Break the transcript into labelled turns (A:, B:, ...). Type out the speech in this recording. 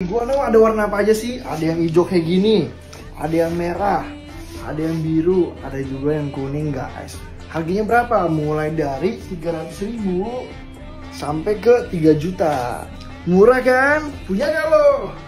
A: iguana ada warna apa aja sih? Ada yang hijau kayak gini, ada yang merah, ada yang biru, ada juga yang kuning guys. Harganya berapa? Mulai dari 300.000 sampai ke 3 juta. Murah kan? Punya gak lo?